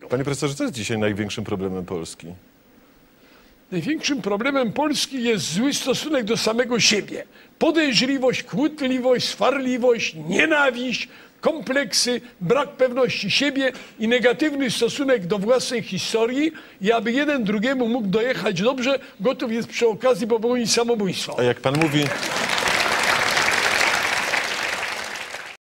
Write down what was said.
Panie profesorze, co jest dzisiaj największym problemem Polski? Największym problemem Polski jest zły stosunek do samego siebie. Podejrzliwość, kłótliwość, swarliwość, nienawiść, kompleksy, brak pewności siebie i negatywny stosunek do własnej historii. I aby jeden drugiemu mógł dojechać dobrze, gotów jest przy okazji popełnić samobójstwo. A jak pan mówi...